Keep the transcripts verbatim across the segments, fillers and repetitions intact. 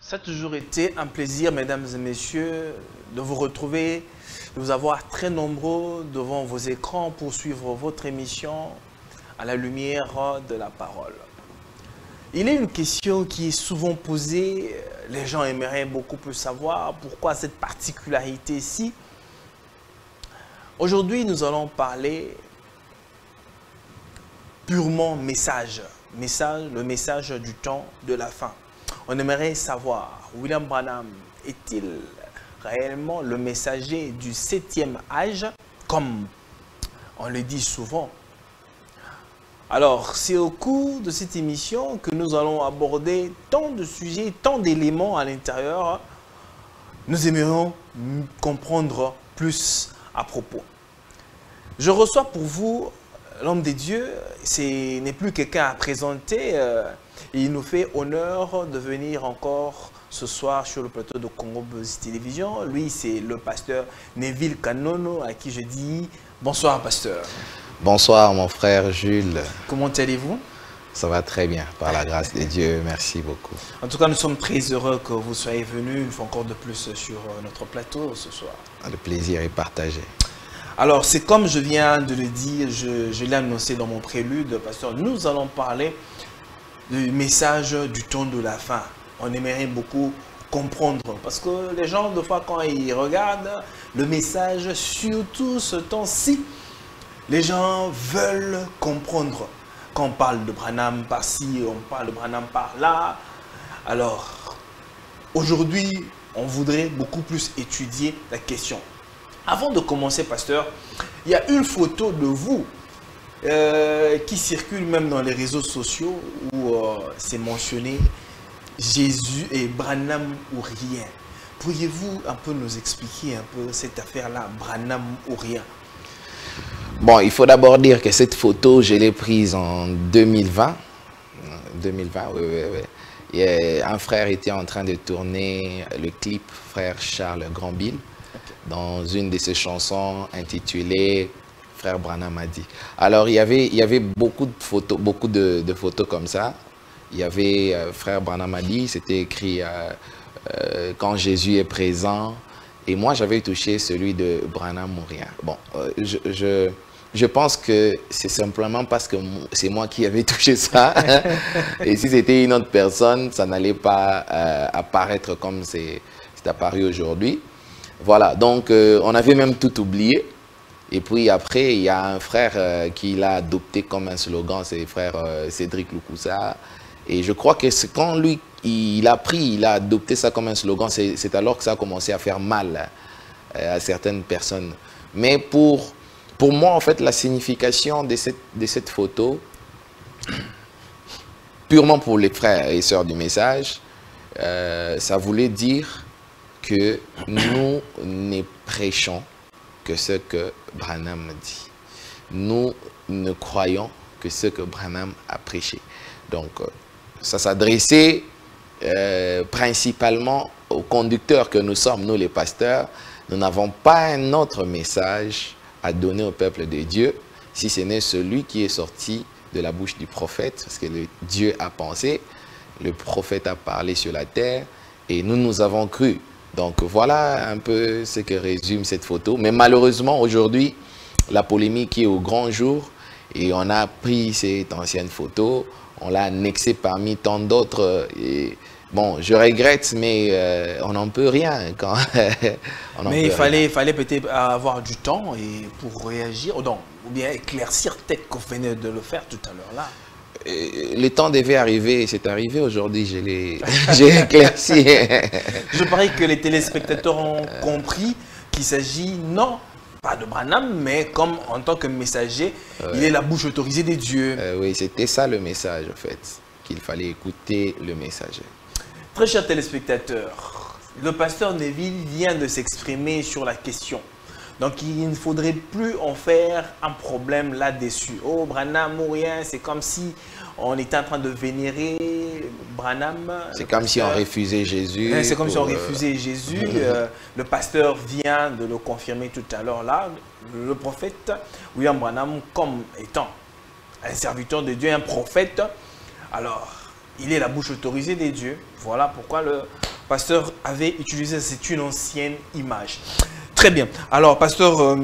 Ça a toujours été un plaisir, mesdames et messieurs, de vous retrouver, de vous avoir très nombreux devant vos écrans pour suivre votre émission à la lumière de la parole. Il y a une question qui est souvent posée, les gens aimeraient beaucoup plus savoir pourquoi cette particularité-ci. Aujourd'hui, nous allons parler purement message, message, le message du temps de la fin. On aimerait savoir, William Branham est-il réellement le messager du septième âge, comme on le dit souvent? Alors, c'est au cours de cette émission que nous allons aborder tant de sujets, tant d'éléments à l'intérieur. Nous aimerions comprendre plus à propos. Je reçois pour vous l'homme de Dieu. Ce n'est plus quelqu'un à présenter. Euh, il nous fait honneur de venir encore ce soir sur le plateau de Congo Buzz Télévision. Lui, c'est le pasteur Neville Kanono, à qui je dis bonsoir, pasteur. Bonsoir, mon frère Jules. Comment allez-vous? Ça va très bien, par la grâce de Dieu. Merci beaucoup. En tout cas, nous sommes très heureux que vous soyez venus une fois encore de plus sur notre plateau ce soir. Le plaisir est partagé. Alors, c'est comme je viens de le dire, je, je l'ai annoncé dans mon prélude, pasteur, nous allons parler du message du temps de la fin. On aimerait beaucoup comprendre, parce que les gens, de fois, quand ils regardent le message, surtout ce temps-ci, les gens veulent comprendre. Quand on parle de Branham par-ci, on parle de Branham par-là. Alors, aujourd'hui, on voudrait beaucoup plus étudier la question. Avant de commencer, pasteur, il y a une photo de vous euh, qui circule même dans les réseaux sociaux où euh, c'est mentionné Jésus et Branham ou rien. Pourriez-vous un peu nous expliquer un peu cette affaire-là, Branham ou rien? Bon, il faut d'abord dire que cette photo, je l'ai prise en deux mille vingt. deux mille vingt, oui, oui, oui. Et un frère était en train de tourner le clip, frère Charles Grandbill, dans une de ses chansons intitulée Frère Branham a dit. Alors, il y avait, il y avait beaucoup de photos, beaucoup de, de photos comme ça. Il y avait euh, Frère Branham a dit, c'était écrit euh, euh, quand Jésus est présent. Et moi, j'avais touché celui de Branham ou rien. Bon, euh, je, je, je pense que c'est simplement parce que c'est moi qui avais touché ça. Et si c'était une autre personne, ça n'allait pas euh, apparaître comme c'est apparu aujourd'hui. Voilà, donc euh, on avait même tout oublié. Et puis après, il y a un frère euh, qui l'a adopté comme un slogan, c'est frère euh, Cédric Lukusa. Et je crois que quand lui, il a pris, il a adopté ça comme un slogan, c'est alors que ça a commencé à faire mal euh, à certaines personnes. Mais pour, pour moi, en fait, la signification de cette, de cette photo, purement pour les frères et sœurs du message, euh, ça voulait dire que nous ne prêchons que ce que Branham dit. Nous ne croyons que ce que Branham a prêché. Donc, ça s'adressait euh, principalement aux conducteurs que nous sommes, nous les pasteurs. Nous n'avons pas un autre message à donner au peuple de Dieu, si ce n'est celui qui est sorti de la bouche du prophète, parce que le Dieu a pensé, le prophète a parlé sur la terre, et nous, nous avons cru. Donc voilà un peu ce que résume cette photo. Mais malheureusement, aujourd'hui, la polémique est au grand jour et on a pris cette ancienne photo, on l'a annexée parmi tant d'autres. Bon, je regrette, mais euh, on n'en peut rien. Quand on mais il fallait, il fallait peut-être avoir du temps et pour réagir, ou, non, ou bien éclaircir, peut-être qu'on venait de le faire tout à l'heure là. Le temps devait arriver, c'est arrivé aujourd'hui, je l'ai éclairci. Je parie que les téléspectateurs ont compris qu'il s'agit, non, pas de Branham, mais comme en tant que messager, ouais. Il est la bouche autorisée des dieux. Euh, oui, c'était ça le message en fait, qu'il fallait écouter le messager. Très chers téléspectateurs, le pasteur Neville vient de s'exprimer sur la question. Donc, il ne faudrait plus en faire un problème là-dessus. Oh, Branham ou rien, c'est comme si on était en train de vénérer Branham. C'est comme si on refusait Jésus. C'est comme si on refusait Jésus. euh, le pasteur vient de le confirmer tout à l'heure là. Le prophète William Branham, comme étant un serviteur de Dieu, un prophète, alors, il est la bouche autorisée des dieux. Voilà pourquoi le pasteur avait utilisé, c'est une ancienne image. Très bien. Alors, pasteur euh,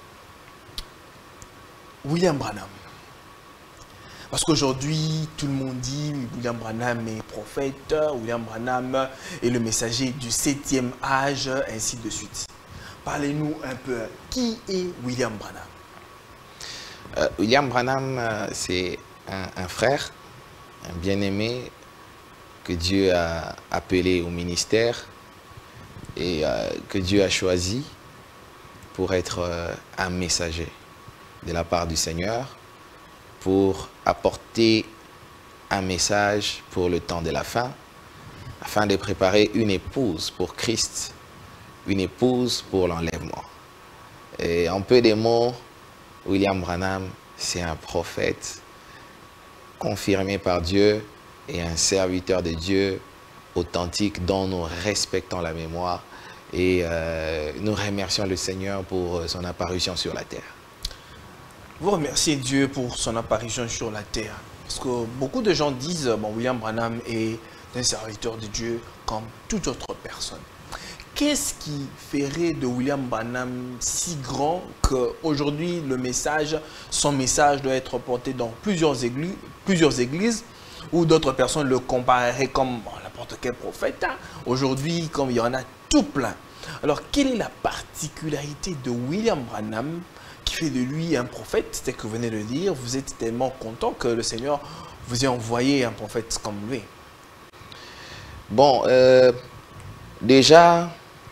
William Branham. Parce qu'aujourd'hui, tout le monde dit William Branham est prophète, William Branham est le messager du septième âge, ainsi de suite. Parlez-nous un peu. Qui est William Branham? euh, William Branham, euh, c'est un, un frère, un bien-aimé que Dieu a appelé au ministère et euh, que Dieu a choisi pour être euh, un messager de la part du Seigneur, pour apporter un message pour le temps de la fin, afin de préparer une épouse pour Christ, une épouse pour l'enlèvement. Et en peu de mots, William Branham, c'est un prophète confirmé par Dieu et un serviteur de Dieu authentique dont nous respectons la mémoire et euh, nous remercions le Seigneur pour son apparition sur la terre. Vous remerciez Dieu pour son apparition sur la terre. Parce que beaucoup de gens disent, bon, William Branham est un serviteur de Dieu comme toute autre personne. Qu'est-ce qui ferait de William Branham si grand qu'aujourd'hui le message, son message doit être porté dans plusieurs églises, plusieurs églises où d'autres personnes le compareraient comme bon, n'importe quel prophète. Hein? Aujourd'hui, comme il y en a tout plein. Alors, quelle est la particularité de William Branham qui fait de lui un prophète? C'est ce que vous venez de dire. Vous êtes tellement content que le Seigneur vous ait envoyé un prophète comme lui. Bon, euh, déjà,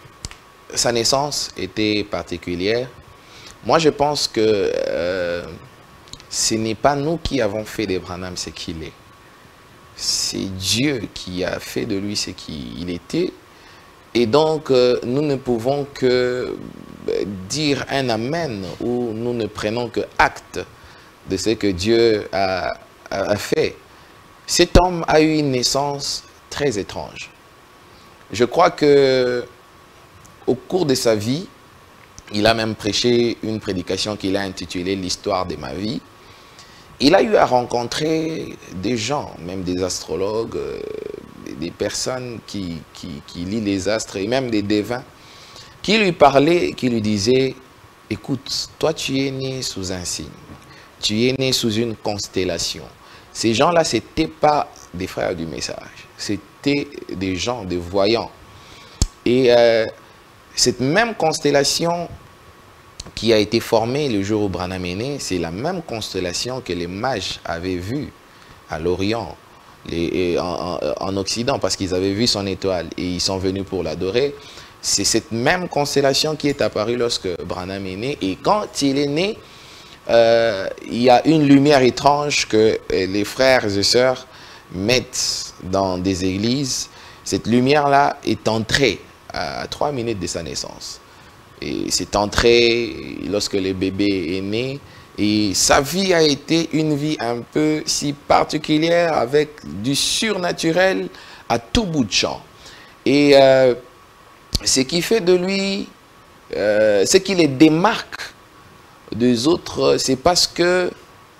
sa naissance était particulière. Moi, je pense que euh, ce n'est pas nous qui avons fait de Branham ce qu'il est. C'est Dieu qui a fait de lui ce qu'il était. Et donc, euh, nous ne pouvons que dire un amen ou nous ne prenons que acte de ce que Dieu a, a, a fait. Cet homme a eu une naissance très étrange. Je crois que au cours de sa vie, il a même prêché une prédication qu'il a intitulée « L'histoire de ma vie ». Il a eu à rencontrer des gens, même des astrologues, euh, des personnes qui, qui, qui lisent les astres et même des devins, qui lui parlaient, qui lui disaient « Écoute, toi tu es né sous un signe, tu es né sous une constellation. » Ces gens-là, ce n'étaient pas des frères du message, c'était des gens, des voyants. Et euh, cette même constellation qui a été formée le jour où Branham est né, c'est la même constellation que les mages avaient vue à l'Orient, en, en, en Occident, parce qu'ils avaient vu son étoile et ils sont venus pour l'adorer. C'est cette même constellation qui est apparue lorsque Branham est né. Et quand il est né, euh, il y a une lumière étrange que les frères et sœurs mettent dans des églises. Cette lumière-là est entrée à trois minutes de sa naissance. Et c'est entré lorsque le bébé est né. Et sa vie a été une vie un peu si particulière avec du surnaturel à tout bout de champ. Et euh, ce qui fait de lui, euh, ce qui les démarque des autres, c'est parce que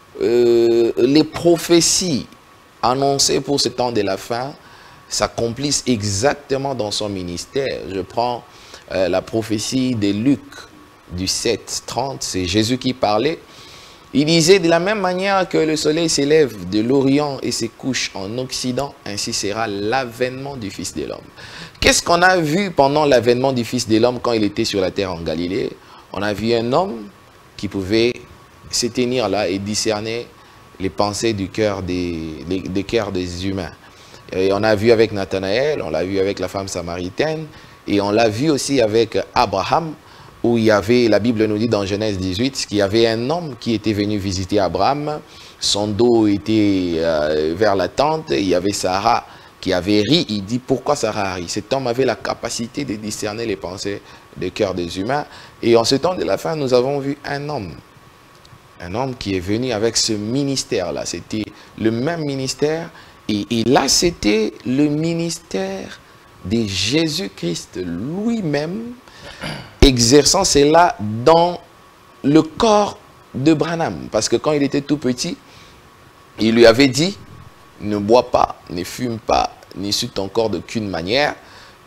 euh, les prophéties annoncées pour ce temps de la fin s'accomplissent exactement dans son ministère. Je prends euh, la prophétie de Luc du sept trente, c'est Jésus qui parlait. Il disait de la même manière que le soleil s'élève de l'Orient et se couche en Occident, ainsi sera l'avènement du Fils de l'homme. Qu'est-ce qu'on a vu pendant l'avènement du Fils de l'homme quand il était sur la terre en Galilée? On a vu un homme qui pouvait se tenir là et discerner les pensées du cœur des, des, des cœurs des humains. Et on a vu avec Nathanaël, on l'a vu avec la femme samaritaine, et on l'a vu aussi avec Abraham, où il y avait, la Bible nous dit dans Genèse dix-huit, qu'il y avait un homme qui était venu visiter Abraham, son dos était euh, vers la tente, et il y avait Sarah qui avait ri. Il dit pourquoi Sarah a ri? Cet homme avait la capacité de discerner les pensées des cœurs des humains. Et en ce temps de la fin, nous avons vu un homme, un homme qui est venu avec ce ministère-là. C'était le même ministère, et, et là c'était le ministère de Jésus-Christ lui-même, exerçant cela dans le corps de Branham. Parce que quand il était tout petit, il lui avait dit, ne bois pas, ne fume pas, n'insulte ton corps d'aucune manière.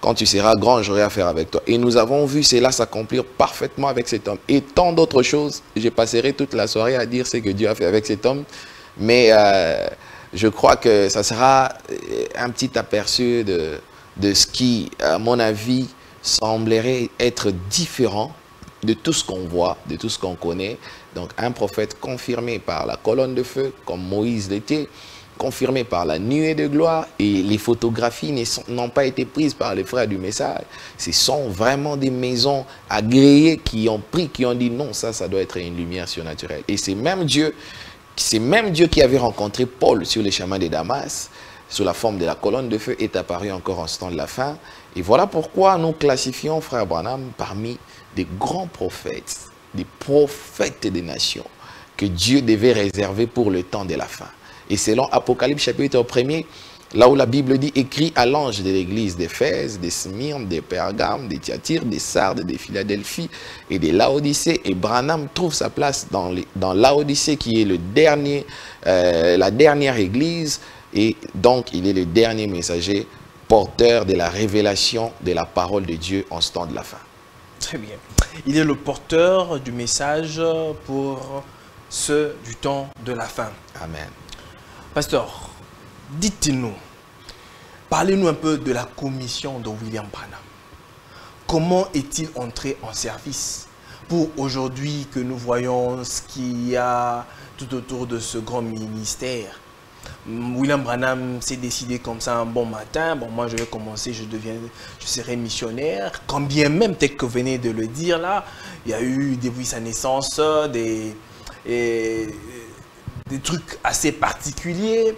quand tu seras grand, j'aurai affaire avec toi. Et nous avons vu cela s'accomplir parfaitement avec cet homme. Et tant d'autres choses, je passerai toute la soirée à dire ce que Dieu a fait avec cet homme. Mais euh, je crois que ça sera un petit aperçu de, de ce qui, à mon avis, semblerait être différent de tout ce qu'on voit, de tout ce qu'on connaît. Donc un prophète confirmé par la colonne de feu, comme Moïse l'était, confirmé par la nuée de gloire, et les photographies n'ont pas été prises par les frères du message. Ce sont vraiment des maisons agréées qui ont pris, qui ont dit non, ça, ça doit être une lumière surnaturelle. Et c'est même Dieu, c'est même Dieu qui avait rencontré Paul sur les chemins de Damas, sous la forme de la colonne de feu, est apparu encore en ce temps de la fin. Et voilà pourquoi nous classifions frère Branham parmi des grands prophètes, des prophètes des nations, que Dieu devait réserver pour le temps de la fin. Et selon Apocalypse chapitre premier, là où la Bible dit, écrit à l'ange de l'église d'Éphèse, de Smyrne, de Pergame, de Thyatire, de Sardes, de Philadelphie et de Laodicée. Et Branham trouve sa place dans, les, dans Laodicée, qui est le dernier, euh, la dernière église. Et donc, il est le dernier messager porteur de la révélation de la parole de Dieu en ce temps de la fin. Très bien. Il est le porteur du message pour ceux du temps de la fin. Amen. Pasteur, dites-nous, parlez-nous un peu de la commission de William Branham. Comment est-il entré en service pour aujourd'hui que nous voyons ce qu'il y a tout autour de ce grand ministère? William Branham s'est décidé comme ça un bon matin, bon moi je vais commencer, je deviens, je serai missionnaire, quand bien même, tel que vous venez de le dire là, il y a eu depuis sa naissance des... Et, des trucs assez particuliers.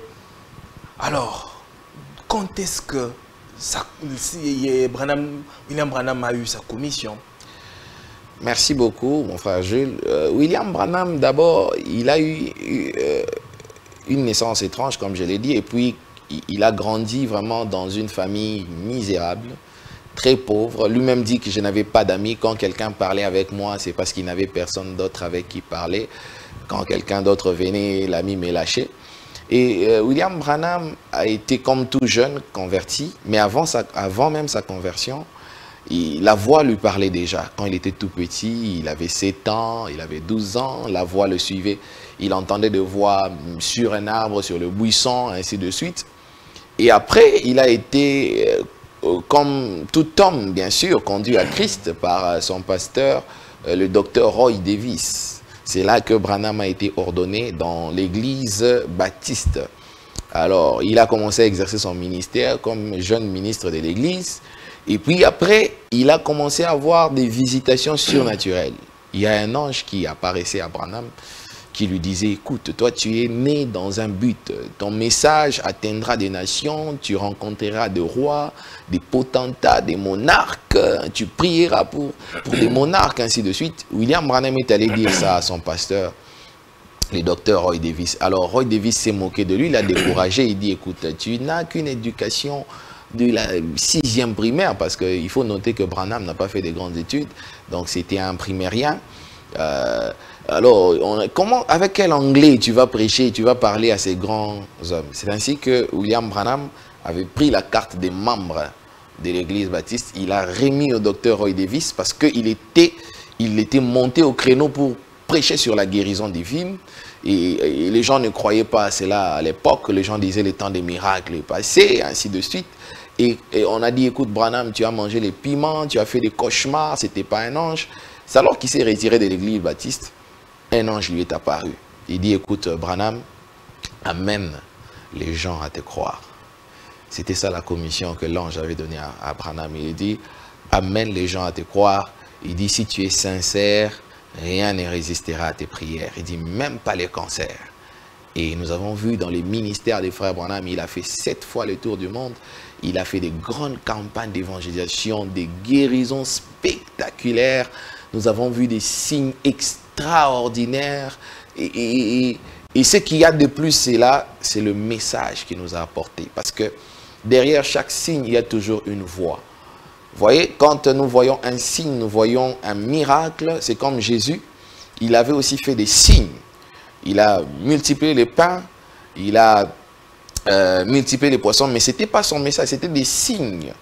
Alors, quand est-ce que ça, si Branham, William Branham a eu sa commission? Merci beaucoup, mon frère Jules. Euh, William Branham, d'abord, il a eu euh, une naissance étrange, comme je l'ai dit, et puis il a grandi vraiment dans une famille misérable, très pauvre. Lui-même dit que je n'avais pas d'amis. Quand quelqu'un parlait avec moi, c'est parce qu'il n'avait personne d'autre avec qui parler. Quand quelqu'un d'autre venait, l'ami m'est lâché. Et euh, William Branham a été, comme tout jeune, converti. Mais avant, sa, avant même sa conversion, il, la voix lui parlait déjà. Quand il était tout petit, il avait sept ans, il avait douze ans, la voix le suivait. Il entendait des voix sur un arbre, sur le buisson, ainsi de suite. Et après, il a été, euh, comme tout homme, bien sûr, conduit à Christ par euh, son pasteur, euh, le docteur Roy Davis. C'est là que Branham a été ordonné dans l'église baptiste. Alors, il a commencé à exercer son ministère comme jeune ministre de l'église. Et puis après, il a commencé à avoir des visitations surnaturelles. Il y a un ange qui apparaissait à Branham, qui lui disait, écoute, toi tu es né dans un but, ton message atteindra des nations, tu rencontreras des rois, des potentats, des monarques, tu prieras pour, pour des monarques, ainsi de suite. William Branham est allé dire ça à son pasteur, le docteur Roy Davis. Alors Roy Davis s'est moqué de lui, il l'a découragé, il dit, écoute, tu n'as qu'une éducation de la sixième primaire, parce qu'il faut noter que Branham n'a pas fait de grandes études, donc c'était un primérien. Euh, alors, on, comment, avec quel anglais tu vas prêcher, tu vas parler à ces grands hommes? C'est ainsi que William Branham avait pris la carte des membres de l'église baptiste. Il a remis au docteur Roy Davis parce qu'il était, il était monté au créneau pour prêcher sur la guérison divine. Et, et les gens ne croyaient pas à cela à l'époque. Les gens disaient le temps des miracles est passé, ainsi de suite. Et, et on a dit, écoute Branham, tu as mangé les piments, tu as fait des cauchemars, c'était pas un ange. C'est alors qu'il s'est retiré de l'église baptiste. Un ange lui est apparu. Il dit, écoute Branham, amène les gens à te croire. C'était ça la commission que l'ange avait donnée à, à Branham. Il dit, amène les gens à te croire. Il dit, si tu es sincère, rien ne résistera à tes prières. Il dit, même pas les cancers. Et nous avons vu dans les ministères des frères Branham, il a fait sept fois le tour du monde. Il a fait des grandes campagnes d'évangélisation, des guérisons spectaculaires. Nous avons vu des signes extraordinaires. Et, et, et, et ce qu'il y a de plus, c'est là, c'est le message qu'il nous a apporté. Parce que derrière chaque signe, il y a toujours une voix. Vous voyez, quand nous voyons un signe, nous voyons un miracle, c'est comme Jésus. Il avait aussi fait des signes. Il a multiplié les pains, il a euh, multiplié les poissons, mais ce n'était pas son message, c'était des signes.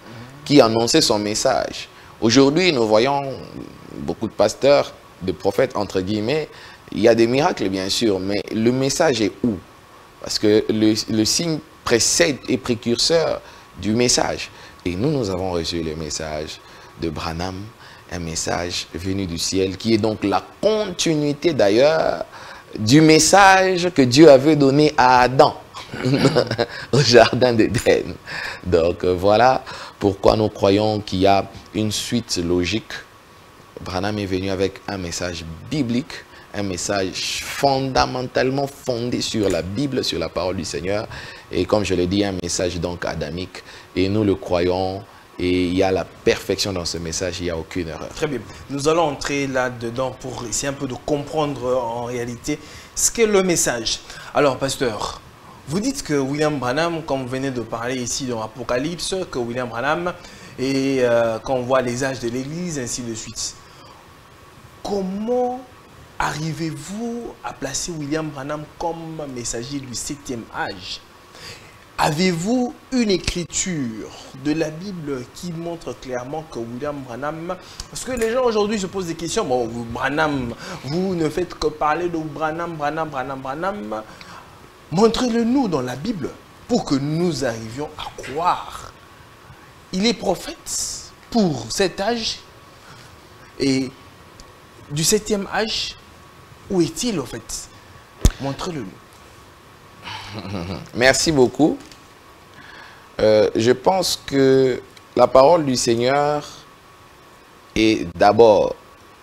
qui annonçait son message. Aujourd'hui, nous voyons beaucoup de pasteurs, de prophètes, entre guillemets. Il y a des miracles, bien sûr, mais le message est où? Parce que le, le signe précède et précurseur du message. Et nous, nous avons reçu le message de Branham, un message venu du ciel, qui est donc la continuité d'ailleurs du message que Dieu avait donné à Adam au jardin d'Éden. Donc voilà pourquoi nous croyons qu'il y a une suite logique. Branham est venu avec un message biblique, un message fondamentalement fondé sur la Bible, sur la parole du Seigneur. Et comme je l'ai dit, un message donc adamique. Et nous le croyons. Et il y a la perfection dans ce message, il n'y a aucune erreur. Très bien. Nous allons entrer là-dedans pour essayer un peu de comprendre en réalité ce qu'est le message. Alors, pasteur, vous dites que William Branham, comme vous venez de parler ici dans l'Apocalypse, que William Branham, et euh, quand on voit les âges de l'Église, ainsi de suite. Comment arrivez-vous à placer William Branham comme messager du septième âge? Avez-vous une écriture de la Bible qui montre clairement que William Branham... Parce que les gens aujourd'hui se posent des questions. Bon, vous, Branham, vous ne faites que parler de Branham, Branham, Branham, Branham. Montrez-le nous dans la Bible pour que nous arrivions à croire. Il est prophète pour cet âge. Et du septième âge, où est-il en fait? Montrez-le nous. Merci beaucoup. Euh, je pense que la parole du Seigneur est d'abord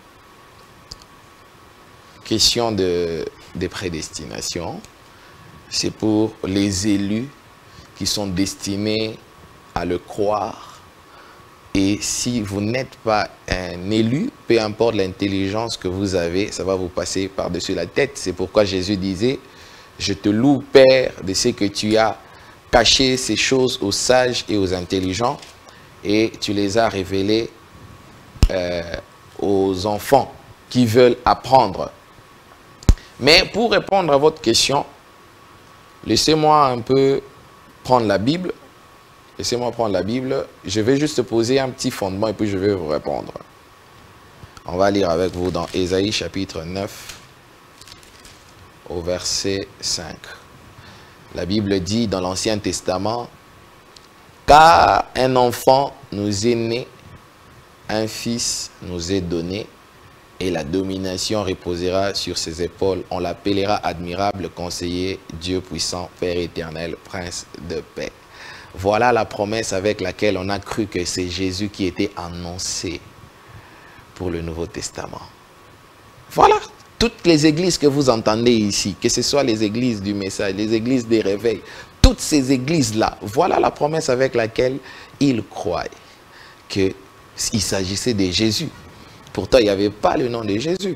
question de, de prédestination. C'est pour les élus qui sont destinés à le croire. Et si vous n'êtes pas un élu, peu importe l'intelligence que vous avez, ça va vous passer par-dessus la tête. C'est pourquoi Jésus disait: je te loue, Père, de ce que tu as caché ces choses aux sages et aux intelligents, et tu les as révélées euh, aux enfants qui veulent apprendre. Mais pour répondre à votre question, laissez-moi un peu prendre la Bible. Laissez-moi prendre la Bible. Je vais juste poser un petit fondement et puis je vais vous répondre. On va lire avec vous dans Ésaïe chapitre neuf. Au verset cinq. La Bible dit dans l'Ancien Testament: car un enfant nous est né, un fils nous est donné, et la domination reposera sur ses épaules. On l'appellera admirable, conseiller, Dieu puissant, Père éternel, prince de paix. Voilà la promesse avec laquelle on a cru que c'est Jésus qui était annoncé pour le Nouveau Testament. Voilà. Toutes les églises que vous entendez ici, que ce soit les églises du message, les églises des réveils, toutes ces églises-là, voilà la promesse avec laquelle ils croient qu'il s'agissait de Jésus. Pourtant, il n'y avait pas le nom de Jésus.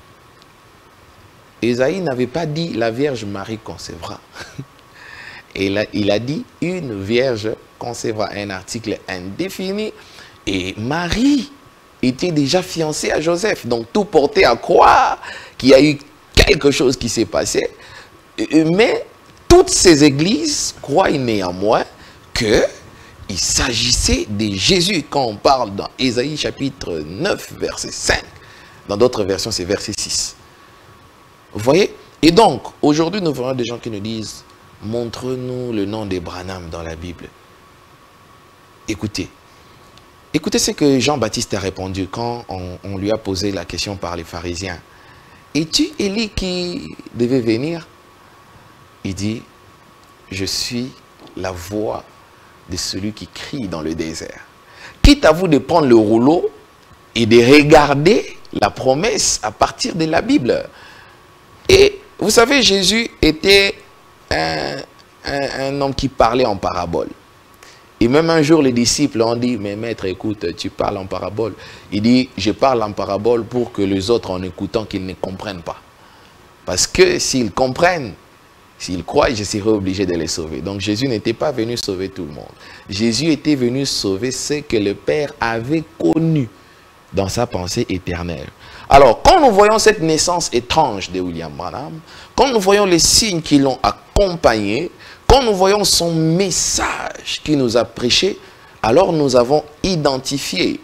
Ésaïe n'avait pas dit la Vierge Marie concevra. Et là, il a dit une Vierge concevra, un article indéfini. Et Marie était déjà fiancée à Joseph. Donc tout portait à croire qu'il y a eu quelque chose qui s'est passé. Mais toutes ces églises croient néanmoins qu'il s'agissait de Jésus. Quand on parle dans Ésaïe chapitre neuf, verset cinq. Dans d'autres versions, c'est verset six. Vous voyez? Et donc, aujourd'hui, nous voyons des gens qui nous disent: montre-nous le nom de Branham dans la Bible. Écoutez. Écoutez ce que Jean-Baptiste a répondu quand on, on lui a posé la question par les pharisiens. Es-tu Élie qui devait venir? Il dit: je suis la voix de celui qui crie dans le désert. Quitte à vous de prendre le rouleau et de regarder la promesse à partir de la Bible. Et vous savez, Jésus était un, un, un homme qui parlait en parabole. Et même un jour, les disciples ont dit: mais maître, écoute, tu parles en parabole. Il dit: je parle en parabole pour que les autres, en écoutant, qu'ils ne comprennent pas. Parce que s'ils comprennent, s'ils croient, je serai obligé de les sauver. Donc Jésus n'était pas venu sauver tout le monde. Jésus était venu sauver ceux que le Père avait connus dans sa pensée éternelle. Alors, quand nous voyons cette naissance étrange de William Branham, quand nous voyons les signes qui l'ont accompagné, quand nous voyons son message qui nous a prêché, Alors nous avons identifié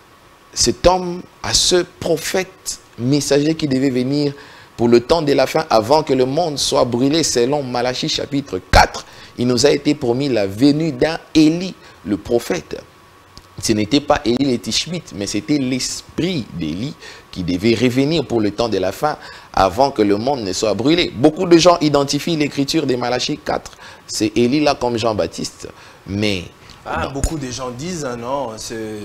cet homme à ce prophète messager qui devait venir pour le temps de la fin, avant que le monde soit brûlé. Selon Malachie chapitre quatre, il nous a été promis la venue d'un Élie, le prophète. Ce n'était pas Élie le Tishbite, mais c'était l'esprit d'Élie qui devait revenir pour le temps de la fin, avant que le monde ne soit brûlé. Beaucoup de gens identifient l'écriture de Malachie quatre. C'est Élie là comme Jean-Baptiste. Mais... Ah, non. Beaucoup de gens disent, ah non, c'est...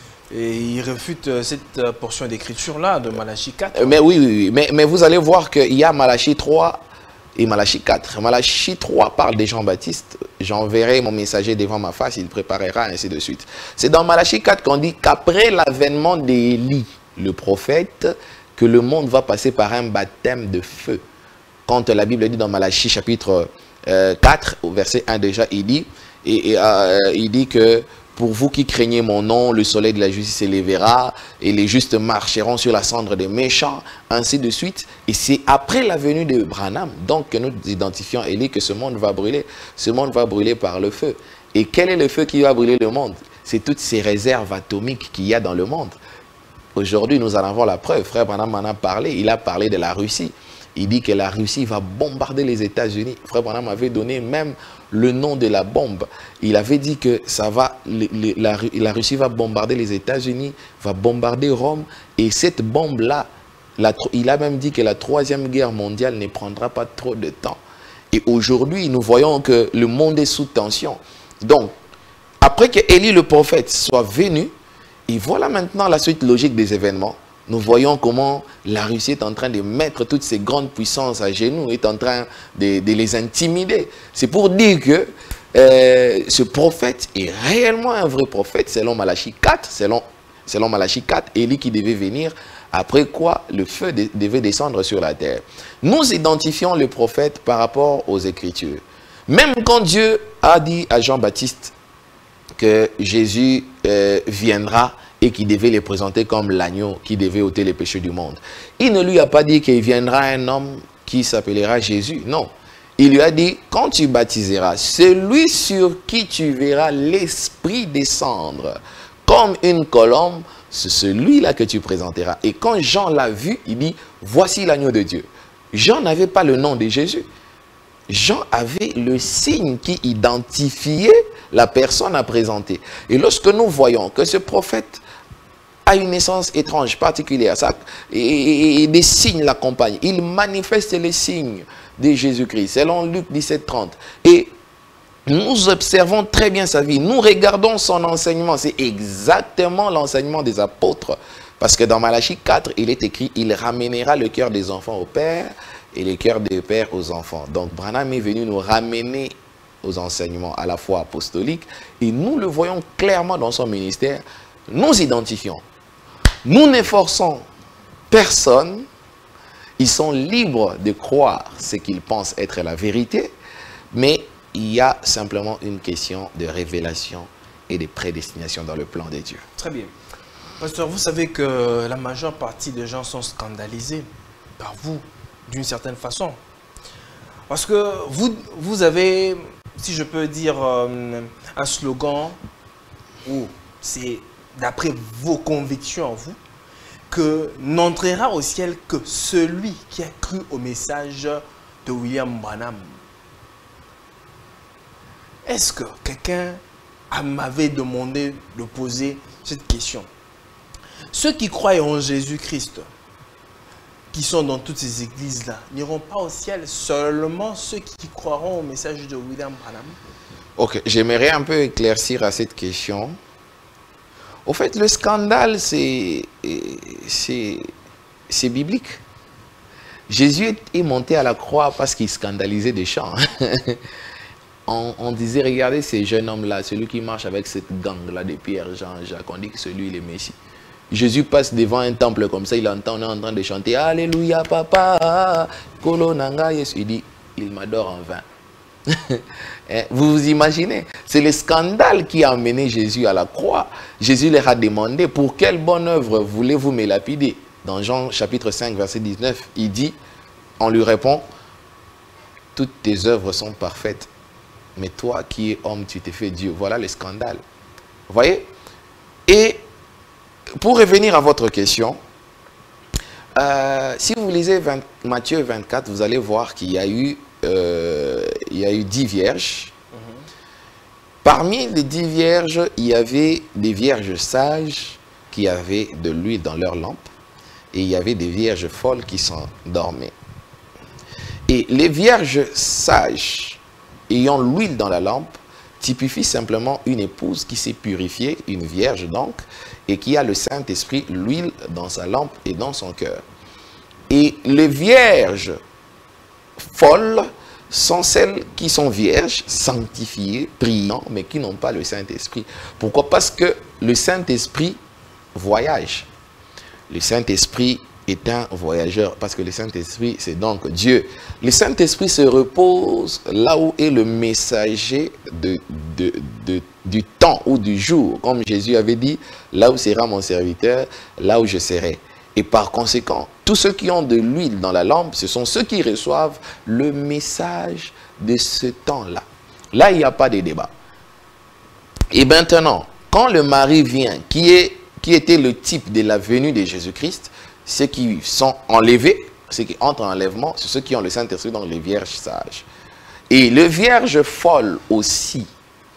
Et ils réfutent cette portion d'écriture-là de Malachie quatre. Mais oui, oui, oui. Mais, mais vous allez voir qu'il y a Malachie trois et Malachie quatre. Malachie trois parle de Jean-Baptiste. J'enverrai mon messager devant ma face, il préparera, ainsi de suite. C'est dans Malachie quatre qu'on dit qu'après l'avènement d'Élie, le prophète, que le monde va passer par un baptême de feu. Quand la Bible dit dans Malachie chapitre euh, quatre, au verset un déjà, il dit, et, et, euh, il dit que pour vous qui craignez mon nom, le soleil de la justice s'élèvera et les justes marcheront sur la cendre des méchants, ainsi de suite. Et c'est après la venue de Branham, donc, que nous identifions Élie, que ce monde va brûler. Ce monde va brûler par le feu. Et quel est le feu qui va brûler le monde? C'est toutes ces réserves atomiques qu'il y a dans le monde. Aujourd'hui, nous en avons la preuve. Frère Branham en a parlé. Il a parlé de la Russie. Il dit que la Russie va bombarder les États-Unis. Frère Branham avait donné même le nom de la bombe. Il avait dit que ça va, le, le, la, la Russie va bombarder les États-Unis, va bombarder Rome. Et cette bombe-là, il a même dit que la troisième guerre mondiale ne prendra pas trop de temps. Et aujourd'hui, nous voyons que le monde est sous tension. Donc, après que Élie le prophète soit venu, et voilà maintenant la suite logique des événements. Nous voyons comment la Russie est en train de mettre toutes ces grandes puissances à genoux, est en train de, de les intimider. C'est pour dire que euh, ce prophète est réellement un vrai prophète, selon Malachie quatre, selon, selon Malachie quatre, Élie qui devait venir, après quoi le feu de, devait descendre sur la terre. Nous identifions le prophète par rapport aux Écritures. Même quand Dieu a dit à Jean-Baptiste que Jésus euh, viendra, et qui devait les présenter comme l'agneau qui devait ôter les péchés du monde. Il ne lui a pas dit qu'il viendra un homme qui s'appellera Jésus. Non. Il lui a dit, quand tu baptiseras, celui sur qui tu verras l'Esprit descendre comme une colombe, c'est celui-là que tu présenteras. Et quand Jean l'a vu, il dit, voici l'agneau de Dieu. Jean n'avait pas le nom de Jésus. Jean avait le signe qui identifiait la personne à présenter. Et lorsque nous voyons que ce prophète a une naissance étrange, particulière, ça, et, et, et des signes l'accompagnent, il manifeste les signes de Jésus-Christ, selon Luc dix-sept, trente. Et nous observons très bien sa vie, nous regardons son enseignement, c'est exactement l'enseignement des apôtres. Parce que dans Malachie quatre, il est écrit, il ramènera le cœur des enfants au Père, et le cœur des pères aux enfants. Donc Branham est venu nous ramener aux enseignements à la fois apostoliques, et nous le voyons clairement dans son ministère. Nous identifions, nous n'efforçons personne, ils sont libres de croire ce qu'ils pensent être la vérité, mais il y a simplement une question de révélation et de prédestination dans le plan de Dieu. Très bien. Pasteur, vous savez que la majeure partie des gens sont scandalisés par vous, d'une certaine façon. Parce que vous, vous avez, si je peux dire, euh, un slogan où c'est d'après vos convictions en vous, que n'entrera au ciel que celui qui a cru au message de William Branham. Est-ce que quelqu'un m'avait demandé de poser cette question? Ceux qui croient en Jésus-Christ, qui sont dans toutes ces églises-là, n'iront pas au ciel, seulement ceux qui croiront au message de William Branham? Ok, j'aimerais un peu éclaircir à cette question. Au fait, le scandale, c'est c'est biblique. Jésus est monté à la croix parce qu'il scandalisait des gens. on, on disait, regardez ces jeunes hommes-là, celui qui marche avec cette gang-là de Pierre, Jean, Jacques, on dit que celui, il est Messie. Jésus passe devant un temple comme ça, il entend, on est en train de chanter « Alléluia, papa, kolonanga Yesu ». Il dit « Il m'adore en vain ». Vous vous imaginez? C'est le scandale qui a amené Jésus à la croix. Jésus leur a demandé « Pour quelle bonne œuvre voulez-vous me lapider ?» Dans Jean chapitre cinq, verset dix-neuf, il dit, on lui répond « Toutes tes œuvres sont parfaites, mais toi qui es homme, tu t'es fait Dieu. » Voilà le scandale. Vous voyez? Et pour revenir à votre question, euh, si vous lisez vingt, Matthieu vingt-quatre, vous allez voir qu'il y a eu, euh, il y a eu dix vierges. Mm-hmm. Parmi les dix vierges, il y avait des vierges sages qui avaient de l'huile dans leur lampe. Et il y avait des vierges folles qui s'endormaient. Et les vierges sages, ayant l'huile dans la lampe, typifient simplement une épouse qui s'est purifiée, une vierge donc, et qui a le Saint-Esprit, l'huile dans sa lampe et dans son cœur. Et les vierges folles sont celles qui sont vierges, sanctifiées, priant, mais qui n'ont pas le Saint-Esprit. Pourquoi? Parce que le Saint-Esprit voyage. Le Saint-Esprit est un voyageur, parce que le Saint-Esprit, c'est donc Dieu. Le Saint-Esprit se repose là où est le messager de, de, de, du temps ou du jour. Comme Jésus avait dit, là où sera mon serviteur, là où je serai. Et par conséquent, tous ceux qui ont de l'huile dans la lampe, ce sont ceux qui reçoivent le message de ce temps-là. Là, il n'y a pas de débat. Et maintenant, quand le mari vient, qui, est, qui était le type de la venue de Jésus-Christ, ceux qui sont enlevés, ceux qui entrent en enlèvement, c'est ceux qui ont le Saint-Esprit, donc les vierges sages. Et les vierges folles aussi,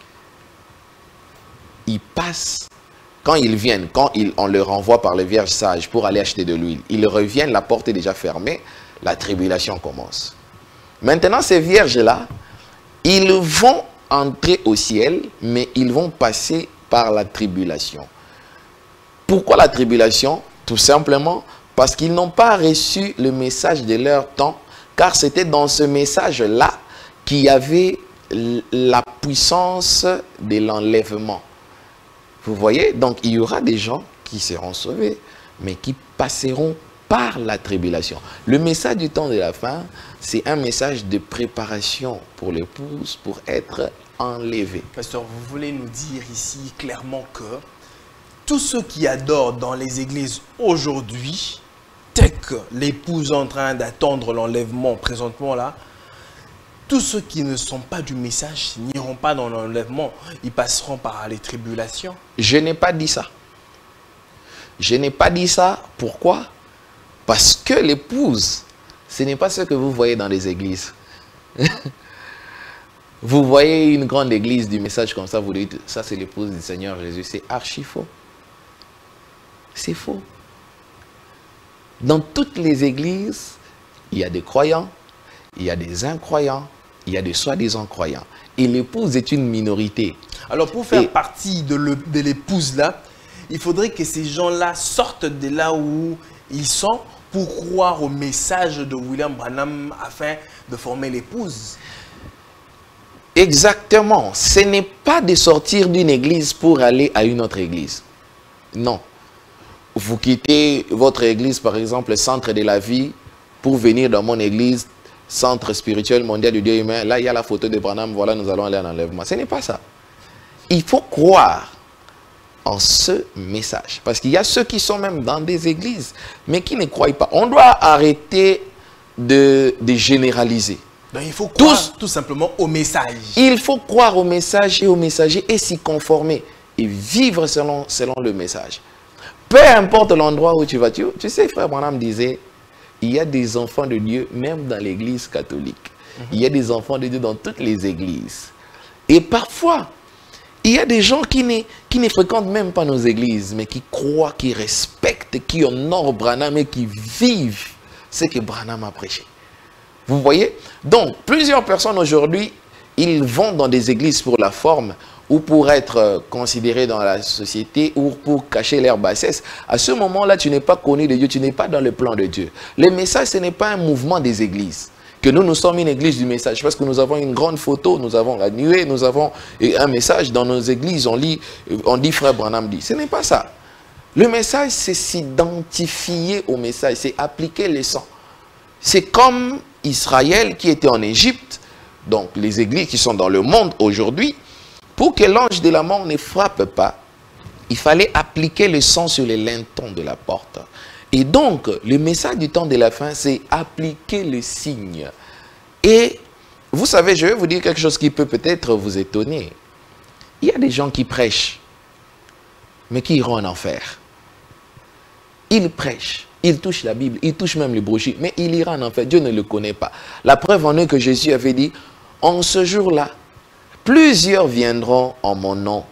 ils passent, quand ils viennent, quand ils, on leur envoie par les vierges sages pour aller acheter de l'huile, ils reviennent, la porte est déjà fermée, la tribulation commence. Maintenant, ces vierges-là, ils vont entrer au ciel, mais ils vont passer par la tribulation. Pourquoi la tribulation? Tout simplement parce qu'ils n'ont pas reçu le message de leur temps, car c'était dans ce message-là qu'il y avait la puissance de l'enlèvement. Vous voyez? Donc, il y aura des gens qui seront sauvés, mais qui passeront par la tribulation. Le message du temps de la fin, c'est un message de préparation pour l'épouse, pour être enlevé. Pasteur, vous voulez nous dire ici clairement que tous ceux qui adorent dans les églises aujourd'hui, tel que l'épouse en train d'attendre l'enlèvement présentement là, tous ceux qui ne sont pas du message n'iront pas dans l'enlèvement, ils passeront par les tribulations. Je n'ai pas dit ça. Je n'ai pas dit ça. Pourquoi? Parce que l'épouse, ce n'est pas ce que vous voyez dans les églises. Vous voyez une grande église du message comme ça, vous dites, ça c'est l'épouse du Seigneur Jésus. C'est archi faux. C'est faux. Dans toutes les églises, il y a des croyants, il y a des incroyants, il y a des soi-disant croyants. Et l'épouse est une minorité. Alors pour faire Et... partie de l'épouse là, il faudrait que ces gens-là sortent de là où ils sont pour croire au message de William Branham afin de former l'épouse. Exactement. Ce n'est pas de sortir d'une église pour aller à une autre église. Non. Vous quittez votre église, par exemple, le centre de la vie, pour venir dans mon église, centre spirituel mondial du Dieu humain. Là, il y a la photo de Branham, voilà, nous allons aller en enlèvement. Ce n'est pas ça. Il faut croire en ce message. Parce qu'il y a ceux qui sont même dans des églises, mais qui ne croient pas. On doit arrêter de, de généraliser. Donc, il faut croire Tous, tout simplement au message. Il faut croire au message et au messager et s'y conformer. Et vivre selon, selon le message. Peu importe l'endroit où tu vas. Tu, tu sais, frère Branham disait, il y a des enfants de Dieu même dans l'église catholique. Mm-hmm. Il y a des enfants de Dieu dans toutes les églises. Et parfois, il y a des gens qui ne, qui ne fréquentent même pas nos églises, mais qui croient, qui respectent, qui honorent Branham et qui vivent ce que Branham a prêché. Vous voyez? Donc, plusieurs personnes aujourd'hui, ils vont dans des églises pour la forme ou pour être considérés dans la société ou pour cacher leur bassesse. À ce moment-là, tu n'es pas connu de Dieu, tu n'es pas dans le plan de Dieu. Le message, ce n'est pas un mouvement des églises. Que nous, nous sommes une église du message, parce que nous avons une grande photo, nous avons la nuée, nous avons un message dans nos églises, on lit, on dit frère Branham dit. Ce n'est pas ça. Le message, c'est s'identifier au message, c'est appliquer les sons. C'est comme Israël qui était en Égypte, donc les églises qui sont dans le monde aujourd'hui, pour que l'ange de la mort ne frappe pas, il fallait appliquer le sang sur les lintons de la porte. Et donc, le message du temps de la fin, c'est appliquer le signe. Et vous savez, je vais vous dire quelque chose qui peut peut-être vous étonner. Il y a des gens qui prêchent mais qui iront en enfer. Il prêche, il touche la Bible, il touche même les brochures, mais il ira en enfer. Dieu ne le connaît pas. La preuve en est que Jésus avait dit, en ce jour-là, plusieurs viendront en mon nom.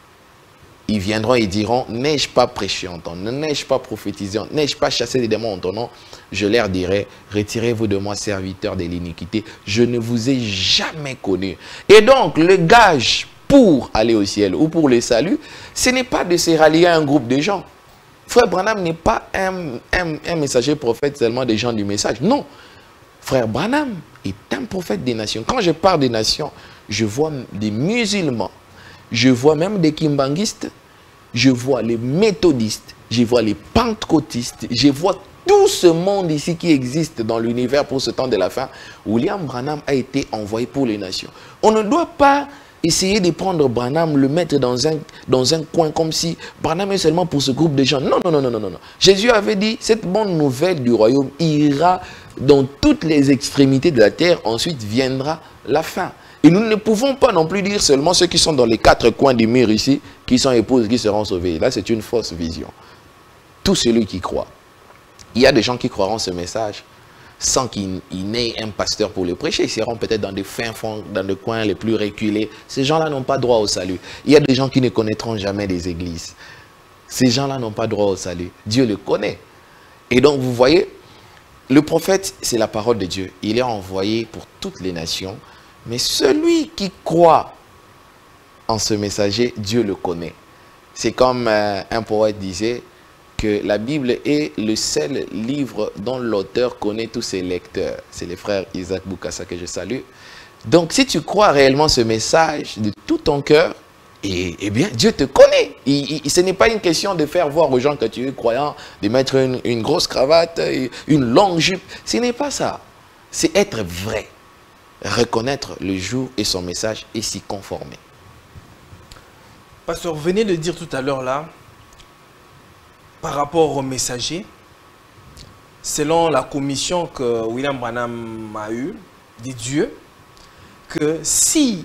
Ils viendront et diront, n'ai-je pas prêché en ton nom, n'ai-je pas prophétisé, n'ai-je pas chassé des démons en ton nom? Je leur dirai, retirez-vous de moi, serviteurs de l'iniquité, je ne vous ai jamais connu. Et donc, le gage pour aller au ciel ou pour le salut, ce n'est pas de se rallier à un groupe de gens. Frère Branham n'est pas un, un, un messager prophète seulement des gens du message. Non. Frère Branham est un prophète des nations. Quand je parle des nations, je vois des musulmans, je vois même des kimbanguistes, je vois les méthodistes, je vois les pentecôtistes, je vois tout ce monde ici qui existe dans l'univers pour ce temps de la fin. William Branham a été envoyé pour les nations. On ne doit pas essayer de prendre Branham, le mettre dans un, dans un coin comme si Branham est seulement pour ce groupe de gens. Non, non, non, non, non, non. Jésus avait dit, cette bonne nouvelle du royaume ira dans toutes les extrémités de la terre, ensuite viendra la fin. Et nous ne pouvons pas non plus dire seulement ceux qui sont dans les quatre coins du mur ici, qui sont épouses, qui seront sauvés. Là, c'est une fausse vision. Tout celui qui croit. Il y a des gens qui croiront ce message sans qu'il n'ait un pasteur pour le prêcher. Ils seront peut-être dans des fins fonds, dans des coins les plus reculés. Ces gens-là n'ont pas droit au salut. Il y a des gens qui ne connaîtront jamais des églises. Ces gens-là n'ont pas droit au salut. Dieu le connaît. Et donc, vous voyez, le prophète, c'est la parole de Dieu. Il est envoyé pour toutes les nations. Mais celui qui croit en ce messager, Dieu le connaît. C'est comme euh, un poète disait que la Bible est le seul livre dont l'auteur connaît tous ses lecteurs. C'est le frère Isaac Boukassa que je salue. Donc, si tu crois réellement ce message de tout ton cœur, et, eh bien, Dieu te connaît. Il, il, ce n'est pas une question de faire voir aux gens que tu es croyant, de mettre une, une grosse cravate, une longue jupe. Ce n'est pas ça. C'est être vrai. Reconnaître le jour et son message et s'y conformer. Pasteur, vous venez de dire tout à l'heure là, par rapport au messager, selon la commission que William Branham a eue, des dieux, que si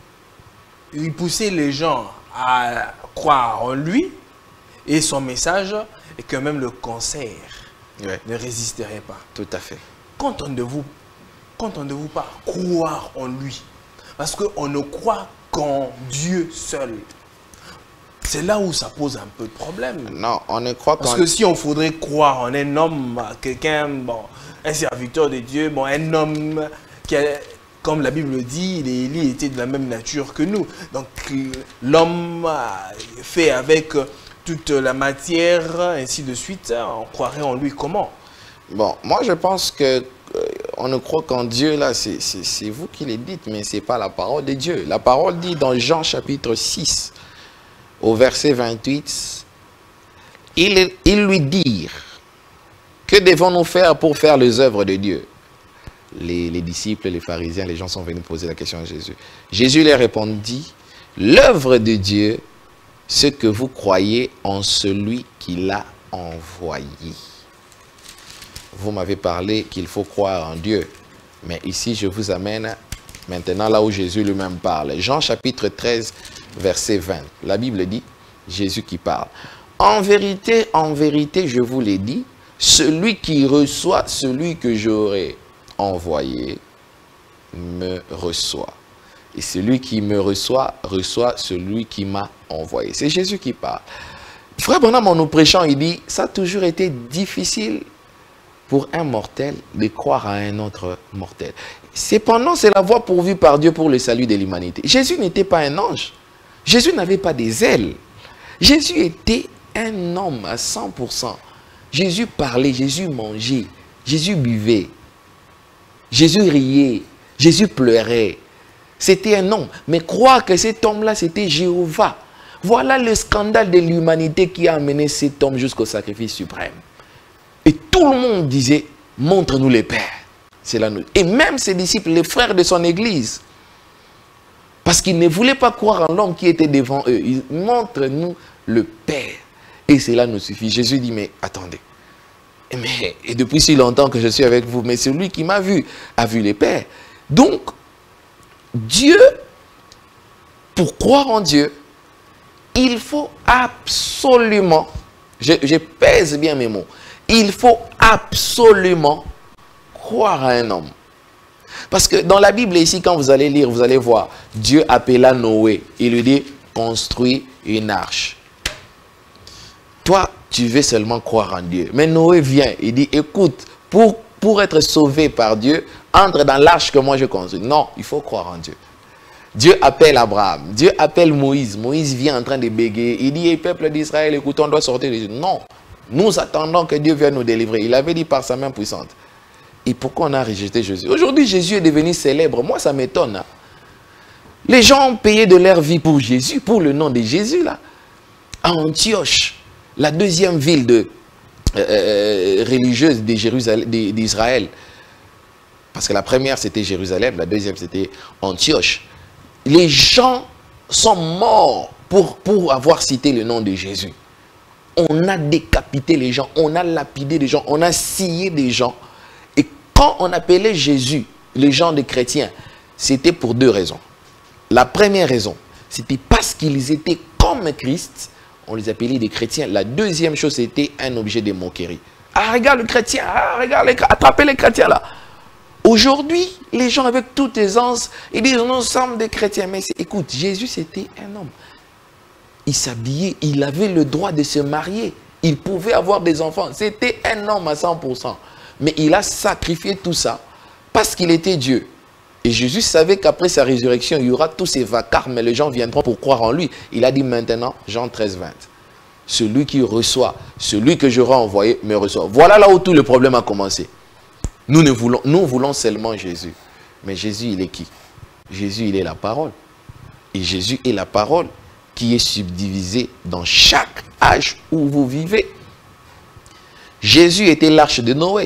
il poussait les gens à croire en lui et son message, et que même le cancer ouais. ne résisterait pas. Tout à fait. Qu'entendez-vous Qu'entendez-vous par croire en lui? Parce qu'on ne croit qu'en Dieu seul. C'est là où ça pose un peu de problème. Non, on ne croit qu'en... Parce que si on faudrait croire en un homme, quelqu'un, bon, un serviteur de Dieu, bon, un homme qui a, comme la Bible le dit, Élie était de la même nature que nous. Donc l'homme fait avec toute la matière, ainsi de suite, on croirait en lui comment? Bon, moi je pense que on ne croit qu'en Dieu, là, c'est vous qui le dites, mais ce n'est pas la parole de Dieu. La parole dit dans Jean chapitre six, au verset vingt-huit, ils, ils lui dirent, que devons-nous faire pour faire les œuvres de Dieu? les, les disciples, les pharisiens, les gens sont venus poser la question à Jésus. Jésus leur répondit, l'œuvre de Dieu, ce que vous croyez en celui qui l'a envoyé. Vous m'avez parlé qu'il faut croire en Dieu. Mais ici, je vous amène maintenant là où Jésus lui-même parle. Jean chapitre treize, verset vingt. La Bible dit, Jésus qui parle. En vérité, en vérité, je vous l'ai dit, celui qui reçoit celui que j'aurai envoyé me reçoit. Et celui qui me reçoit, reçoit celui qui m'a envoyé. C'est Jésus qui parle. Frère Branham, en nous prêchant, il dit, ça a toujours été difficile pour un mortel de croire à un autre mortel. Cependant, c'est la voie pourvue par Dieu pour le salut de l'humanité. Jésus n'était pas un ange. Jésus n'avait pas des ailes. Jésus était un homme à cent pour cent. Jésus parlait, Jésus mangeait, Jésus buvait, Jésus riait, Jésus pleurait. C'était un homme. Mais croire que cet homme-là, c'était Jéhovah. Voilà le scandale de l'humanité qui a amené cet homme jusqu'au sacrifice suprême. Et tout le monde disait, montre-nous les pères. Là nous. Et même ses disciples, les frères de son église, parce qu'ils ne voulaient pas croire en l'homme qui était devant eux. Ils montrent-nous le Père. Et cela nous suffit. Jésus dit, mais attendez. Mais, et depuis si longtemps que je suis avec vous, mais celui qui m'a vu, a vu les pères. Donc, Dieu, pour croire en Dieu, il faut absolument, je, je pèse bien mes mots, il faut absolument croire à un homme. Parce que dans la Bible ici, quand vous allez lire, vous allez voir, Dieu appela Noé, il lui dit, construis une arche. Toi, tu veux seulement croire en Dieu. Mais Noé vient, il dit, écoute, pour, pour être sauvé par Dieu, entre dans l'arche que moi je construis. Non, il faut croire en Dieu. Dieu appelle Abraham, Dieu appelle Moïse. Moïse vient en train de bégayer. Il dit, hey, peuple d'Israël, écoute, on doit sortir de l'Égypte. Non, nous attendons que Dieu vienne nous délivrer. Il avait dit par sa main puissante. Et pourquoi on a rejeté Jésus? Aujourd'hui, Jésus est devenu célèbre. Moi, ça m'étonne. Hein? Les gens ont payé de leur vie pour Jésus, pour le nom de Jésus. Là. À Antioche, la deuxième ville de, euh, religieuse d'Israël. Parce que la première, c'était Jérusalem. La deuxième, c'était Antioche. Les gens sont morts pour, pour avoir cité le nom de Jésus. On a décapité les gens, on a lapidé des gens, on a scié des gens. Et quand on appelait Jésus, les gens des chrétiens, c'était pour deux raisons. La première raison, c'était parce qu'ils étaient comme Christ, on les appelait des chrétiens. La deuxième chose, c'était un objet de moquerie. Ah, regarde le chrétien, ah, regarde, les, attrapez les chrétiens là. Aujourd'hui, les gens avec toute aisance, ils disent, nous sommes des chrétiens. Mais écoute, Jésus, c'était un homme. Il s'habillait, il avait le droit de se marier. Il pouvait avoir des enfants. C'était un homme à cent pour cent. Mais il a sacrifié tout ça parce qu'il était Dieu. Et Jésus savait qu'après sa résurrection, il y aura tous ces vacarmes, mais les gens viendront pour croire en lui. Il a dit maintenant, Jean treize, vingt. Celui qui reçoit, celui que j'aurai envoyé, me reçoit. Voilà là où tout le problème a commencé. Nous, ne voulons, nous voulons seulement Jésus. Mais Jésus, il est qui? Jésus, il est la parole. Et Jésus est la parole qui est subdivisée dans chaque âge où vous vivez. Jésus était l'arche de Noé.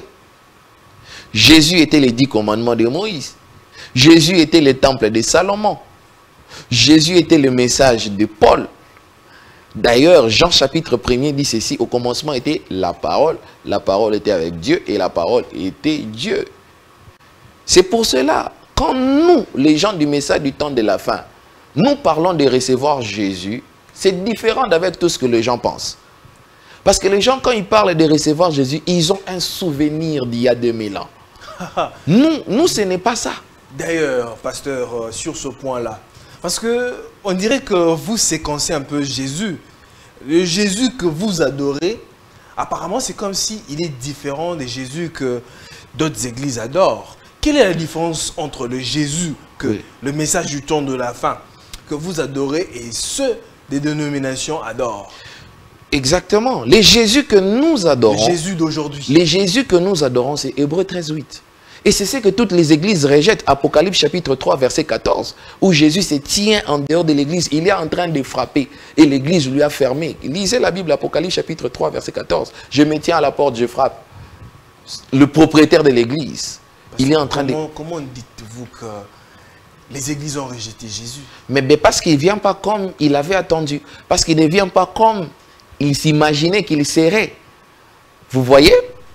Jésus était les dix commandements de Moïse. Jésus était le temple de Salomon. Jésus était le message de Paul. D'ailleurs, Jean chapitre premier dit ceci, au commencement était la parole, la parole était avec Dieu et la parole était Dieu. C'est pour cela, quand nous, les gens du message du temps de la fin, nous parlons de recevoir Jésus, c'est différent d'avec tout ce que les gens pensent. Parce que les gens, quand ils parlent de recevoir Jésus, ils ont un souvenir d'il y a deux mille ans. nous, nous, ce n'est pas ça. D'ailleurs, pasteur, euh, sur ce point-là, parce que on dirait que vous séquencez un peu Jésus. Le Jésus que vous adorez, apparemment, c'est comme s'il est différent des Jésus que d'autres églises adorent. Quelle est la différence entre le Jésus que oui. le message du temps de la fin que vous adorez et ceux des dénominations adorent? Exactement. Les Jésus que nous adorons, le Jésus d'aujourd'hui. Les Jésus que nous adorons, c'est Hébreux treize, huit. Et c'est ce que toutes les églises rejettent. Apocalypse chapitre trois, verset quatorze, où Jésus se tient en dehors de l'église. Il est en train de frapper et l'église lui a fermé. Lisez la Bible, Apocalypse chapitre trois, verset quatorze. Je me tiens à la porte, je frappe. Le propriétaire de l'église, il est en train comment, de... Comment dites-vous que les églises ont rejeté Jésus? Mais, mais parce qu'il ne vient pas comme il avait attendu. Parce qu'il ne vient pas comme il s'imaginait qu'il serait. Vous voyez?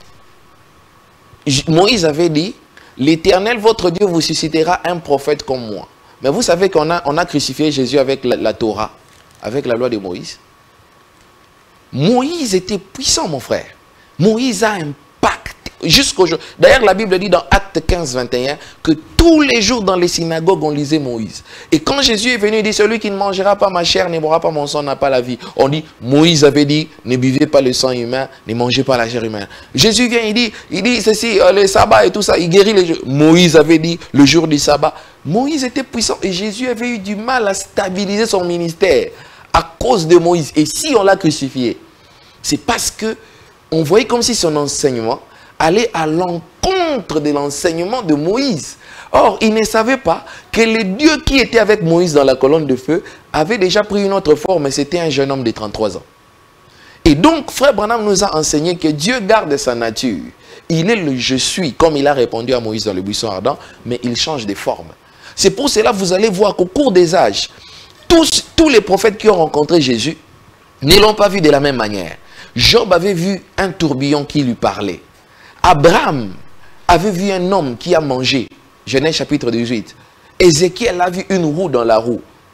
Moïse avait dit, l'Éternel, votre Dieu, vous suscitera un prophète comme moi. Mais vous savez qu'on a, on a crucifié Jésus avec la, la Torah, avec la loi de Moïse. Moïse était puissant, mon frère. Moïse a impacté jusqu'au jour. D'ailleurs, la Bible dit dans Acte quinze, vingt et un que tous les jours dans les synagogues, on lisait Moïse. Et quand Jésus est venu, il dit, celui qui ne mangera pas ma chair, ne boira pas mon sang, n'a pas la vie. On dit, Moïse avait dit, ne buvez pas le sang humain, ne mangez pas la chair humaine. Jésus vient, il dit, il dit ceci, euh, le sabbat et tout ça, il guérit les jours. Moïse avait dit, le jour du sabbat. Moïse était puissant et Jésus avait eu du mal à stabiliser son ministère à cause de Moïse. Et si on l'a crucifié, c'est parce que on voyait comme si son enseignement allait à l'encontre de l'enseignement de Moïse. Or, il ne savait pas que le Dieu qui était avec Moïse dans la colonne de feu avait déjà pris une autre forme, et c'était un jeune homme de trente-trois ans. Et donc, frère Branham nous a enseigné que Dieu garde sa nature. Il est le « je suis », comme il a répondu à Moïse dans le buisson ardent, mais il change de forme. C'est pour cela que vous allez voir qu'au cours des âges, tous, tous les prophètes qui ont rencontré Jésus ne l'ont pas vu de la même manière. Job avait vu un tourbillon qui lui parlait. Abraham avait vu un homme qui a mangé. Genèse chapitre dix-huit. Ézéchiel a vu une roue dans la roue.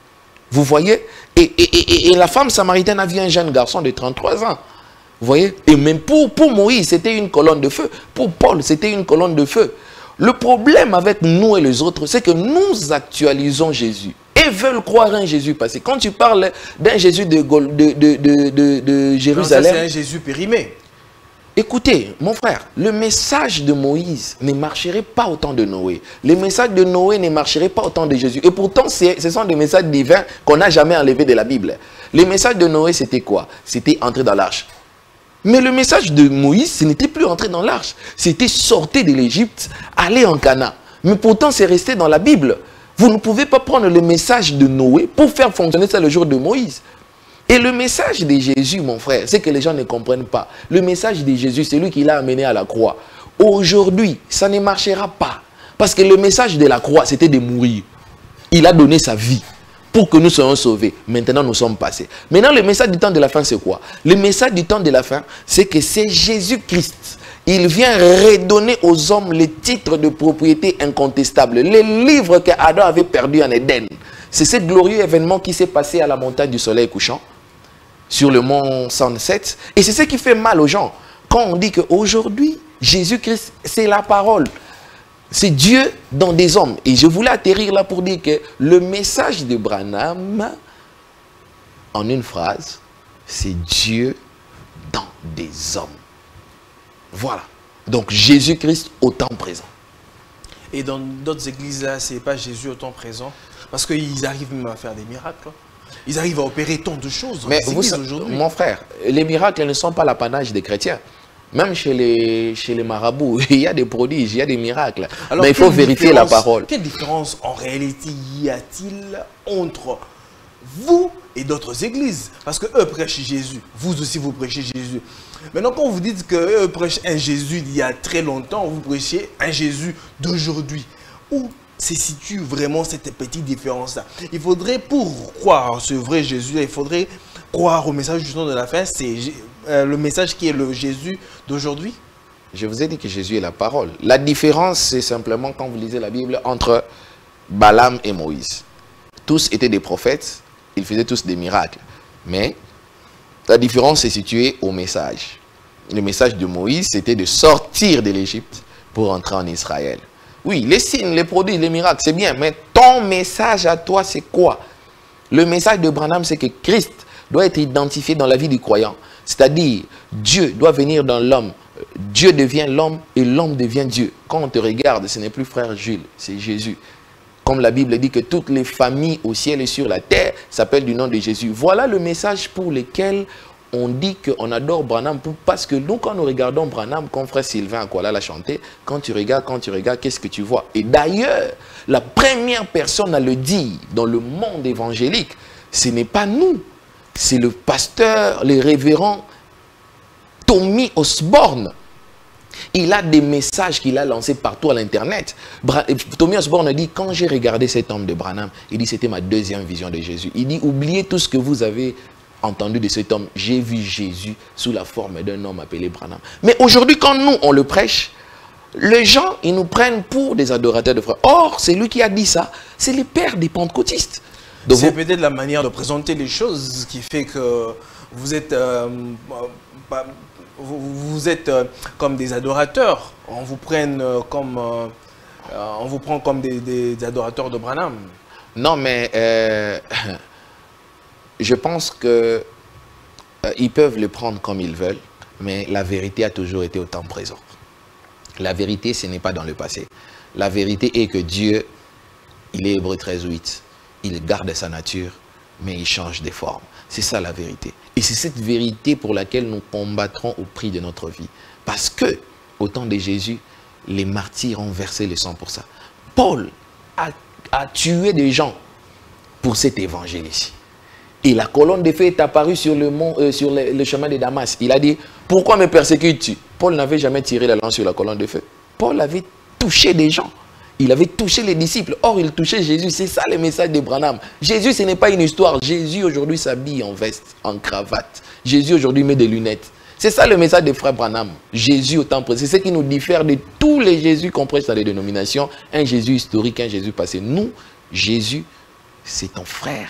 Vous voyez, et, et, et, et la femme samaritaine a vu un jeune garçon de trente-trois ans. Vous voyez, et même pour, pour Moïse, c'était une colonne de feu. Pour Paul, c'était une colonne de feu. Le problème avec nous et les autres, c'est que nous actualisons Jésus et veulent croire en Jésus. Parce que quand tu parles d'un Jésus de, de, de, de, de, de Jérusalem... C'est un Jésus périmé. Écoutez, mon frère, le message de Moïse ne marcherait pas au temps de Noé. Le message de Noé ne marcherait pas au temps de Jésus. Et pourtant, ce sont des messages divins qu'on n'a jamais enlevés de la Bible. Le message de Noé, c'était quoi? C'était entrer dans l'arche. Mais le message de Moïse, ce n'était plus entrer dans l'arche. C'était sortir de l'Égypte, aller en Canaan. Mais pourtant, c'est resté dans la Bible. Vous ne pouvez pas prendre le message de Noé pour faire fonctionner ça le jour de Moïse. Et le message de Jésus, mon frère, c'est que les gens ne comprennent pas. Le message de Jésus, c'est lui qui l'a amené à la croix. Aujourd'hui, ça ne marchera pas. Parce que le message de la croix, c'était de mourir. Il a donné sa vie pour que nous soyons sauvés. Maintenant, nous sommes passés. Maintenant, le message du temps de la fin, c'est quoi? Le message du temps de la fin, c'est que c'est Jésus-Christ. Il vient redonner aux hommes les titres de propriété incontestables. Les livres qu'Adam avait perdus en Éden. C'est ce glorieux événement qui s'est passé à la montagne du soleil couchant, sur le mont Sunset. Et c'est ce qui fait mal aux gens. Quand on dit qu'aujourd'hui, Jésus-Christ, c'est la parole. C'est Dieu dans des hommes. Et je voulais atterrir là pour dire que le message de Branham, en une phrase, c'est Dieu dans des hommes. Voilà. Donc Jésus-Christ au temps présent. Et dans d'autres églises, là, ce n'est pas Jésus au temps présent. Parce qu'ils arrivent même à faire des miracles. Ils arrivent à opérer tant de choses dans Mais les églises vous, aujourd'hui. mon frère, les miracles ne sont pas l'apanage des chrétiens. Même chez les, chez les marabouts, il y a des prodiges, il y a des miracles. Alors, mais il faut vérifier la parole. Quelle différence en réalité y a-t-il entre vous et d'autres églises? Parce qu'eux prêchent Jésus. Vous aussi, vous prêchez Jésus. Maintenant, quand vous dites qu'eux prêchent un Jésus d'il y a très longtemps, vous prêchez un Jésus d'aujourd'hui. Où se situe vraiment cette petite différence-là? Il faudrait, pour croire en ce vrai Jésus, il faudrait croire au message du temps de la fin. C'est euh, le message qui est le Jésus d'aujourd'hui. Je vous ai dit que Jésus est la parole. La différence, c'est simplement, quand vous lisez la Bible, entre Balaam et Moïse. Tous étaient des prophètes, ils faisaient tous des miracles. Mais la différence est située au message. Le message de Moïse, c'était de sortir de l'Égypte pour entrer en Israël. Oui, les signes, les prodiges, les miracles, c'est bien. Mais ton message à toi, c'est quoi? Le message de Branham, c'est que Christ doit être identifié dans la vie du croyant. C'est-à-dire, Dieu doit venir dans l'homme. Dieu devient l'homme et l'homme devient Dieu. Quand on te regarde, ce n'est plus frère Jules, c'est Jésus. Comme la Bible dit que toutes les familles au ciel et sur la terre s'appellent du nom de Jésus. Voilà le message pour lequel on dit qu'on adore Branham, parce que nous, quand nous regardons Branham, comme frère Sylvain Akwala l'a chanté, quand tu regardes, quand tu regardes, qu'est-ce que tu vois? Et d'ailleurs, la première personne à le dire dans le monde évangélique, ce n'est pas nous, c'est le pasteur, le révérend Tommy Osborne. Il a des messages qu'il a lancés partout à l'internet. Tommy Osborne dit, quand j'ai regardé cet homme de Branham, il dit, c'était ma deuxième vision de Jésus. Il dit, oubliez tout ce que vous avez entendu de cet homme, j'ai vu Jésus sous la forme d'un homme appelé Branham. Mais aujourd'hui, quand nous, on le prêche, les gens, ils nous prennent pour des adorateurs de frères. Or, c'est lui qui a dit ça, c'est le père des pentecôtistes. C'est vous... peut-être la manière de présenter les choses qui fait que vous êtes, euh, bah, vous, vous êtes euh, comme des adorateurs. On vous, prenne, euh, comme, euh, on vous prend comme des, des adorateurs de Branham. Non, mais... Euh... Je pense qu'ils euh, peuvent le prendre comme ils veulent, mais la vérité a toujours été au temps présent. La vérité, ce n'est pas dans le passé. La vérité est que Dieu, il est Hébreux treize, huit. Il garde sa nature, mais il change des formes. C'est ça la vérité. Et c'est cette vérité pour laquelle nous combattrons au prix de notre vie. Parce que, au temps de Jésus, les martyrs ont versé le sang pour ça. Paul a, a tué des gens pour cet évangile ici. Et la colonne de feu est apparue sur le, mont, euh, sur le, le chemin de Damas. Il a dit, pourquoi me persécutes-tu? Paul n'avait jamais tiré la lance sur la colonne de feu. Paul avait touché des gens. Il avait touché les disciples. Or, il touchait Jésus. C'est ça le message de Branham. Jésus, ce n'est pas une histoire. Jésus, aujourd'hui, s'habille en veste, en cravate. Jésus, aujourd'hui, met des lunettes. C'est ça le message de frère Branham. Jésus au temps présent. C'est ce qui nous diffère de tous les Jésus qu'on prêche dans les dénominations. Un Jésus historique, un Jésus passé. Nous, Jésus, c'est ton frère.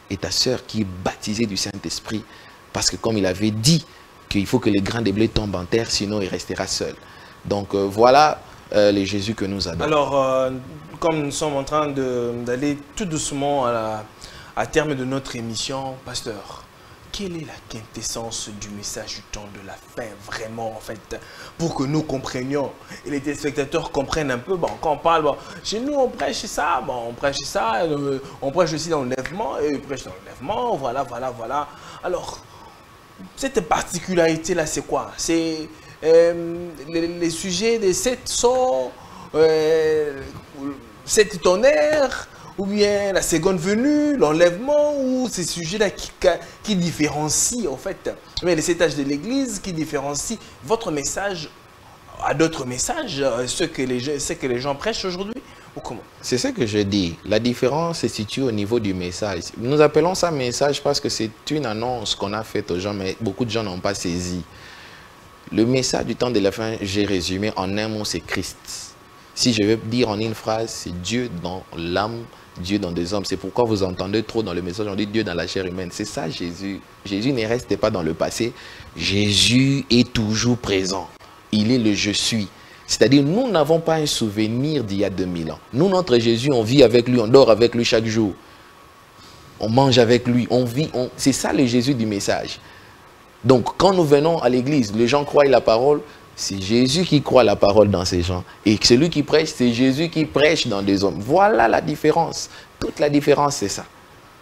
et ta sœur qui est baptisée du Saint-Esprit. Parce que comme il avait dit qu'il faut que les grains de blé tombent en terre, sinon il restera seul. Donc euh, voilà euh, le Jésus que nous adorons. Alors, euh, comme nous sommes en train d'aller tout doucement à, la, à terme de notre émission, pasteur, quelle est la quintessence du message du temps de la fin, vraiment, en fait, pour que nous comprenions et les téléspectateurs comprennent un peu. Bon, quand on parle, bon, chez nous, on prêche ça, bon, on prêche ça, euh, on prêche aussi dans l'enlèvement, et ils prêchent dans l'enlèvement, voilà, voilà, voilà. Alors, cette particularité-là, c'est quoi? C'est euh, les, les sujets des sept sorts, euh, sept tonnerres, ou bien la seconde venue, l'enlèvement, ou ces sujets-là qui, qui différencient, en fait, mais les sept âges de l'Église, qui différencient votre message à d'autres messages, ceux que les, ceux que les gens prêchent aujourd'hui, ou comment? C'est ce que je dis. La différence se situe au niveau du message. Nous appelons ça message parce que c'est une annonce qu'on a faite aux gens, mais beaucoup de gens n'ont pas saisi. Le message du temps de la fin, j'ai résumé en un mot, c'est Christ. Si je veux dire en une phrase, c'est Dieu dans l'âme, Dieu dans des hommes. C'est pourquoi vous entendez trop dans le message, on dit Dieu dans la chair humaine. C'est ça Jésus. Jésus ne reste pas dans le passé. Jésus est toujours présent. Il est le je suis. C'est-à-dire, nous n'avons pas un souvenir d'il y a deux mille ans. Nous, notre Jésus, on vit avec lui, on dort avec lui chaque jour. On mange avec lui, on vit. On... C'est ça le Jésus du message. Donc, quand nous venons à l'église, les gens croient la parole. C'est Jésus qui croit la parole dans ces gens. Et celui qui prêche, c'est Jésus qui prêche dans des hommes. Voilà la différence. Toute la différence, c'est ça.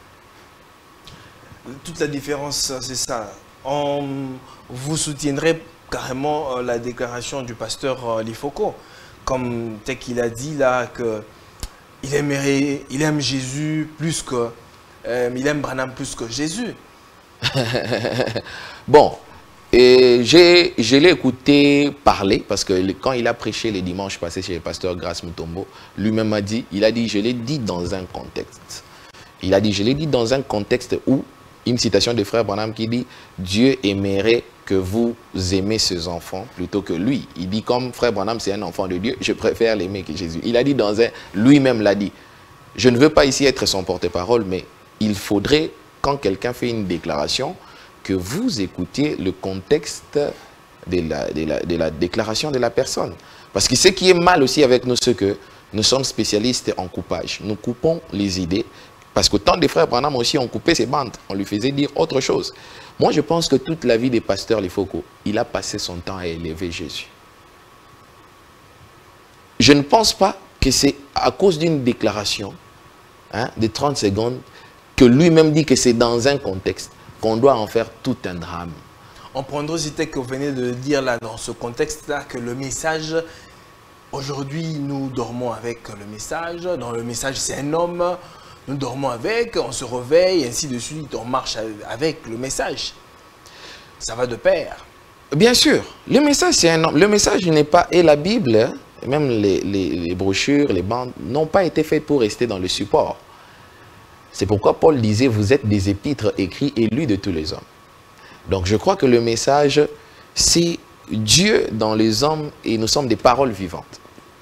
Toute la différence, c'est ça. On, vous soutiendrez carrément euh, la déclaration du pasteur euh, Lifoko. Comme tel qu'il a dit là, qu'il aimerait, il aime Jésus plus que... Euh, il aime Branham plus que Jésus. Bon. Et je l'ai écouté parler, parce que quand il a prêché les dimanches passés chez le pasteur Grace Mutombo, lui-même a dit, il a dit, je l'ai dit dans un contexte. Il a dit, je l'ai dit dans un contexte où, une citation de frère Branham qui dit, Dieu aimerait que vous aimez ses enfants plutôt que lui. Il dit, comme frère Branham, c'est un enfant de Dieu, je préfère l'aimer que Jésus. Il a dit dans un, lui-même l'a dit, je ne veux pas ici être son porte-parole, mais il faudrait, quand quelqu'un fait une déclaration, que vous écoutiez le contexte de la, de, la, de la déclaration de la personne. Parce que ce qui est mal aussi avec nous, c'est que nous sommes spécialistes en coupage. Nous coupons les idées. Parce que tant des frères Branham aussi ont coupé ses bandes. On lui faisait dire autre chose. Moi, je pense que toute la vie des pasteurs Lifoko, il a passé son temps à élever Jésus. Je ne pense pas que c'est à cause d'une déclaration hein, de trente secondes que lui-même dit que c'est dans un contexte qu'on doit en faire tout un drame. On prendra aussi tel que vous venez de dire là, dans ce contexte-là, que le message, aujourd'hui, nous dormons avec le message. Dans le message, c'est un homme, nous dormons avec, on se réveille, ainsi de suite, on marche avec le message. Ça va de pair. Bien sûr, le message, c'est un homme. Le message n'est pas, et la Bible, même les, les, les brochures, les bandes, n'ont pas été faites pour rester dans le support. C'est pourquoi Paul disait, vous êtes des épîtres écrits et lus de tous les hommes. Donc je crois que le message, c'est Dieu dans les hommes et nous sommes des paroles vivantes.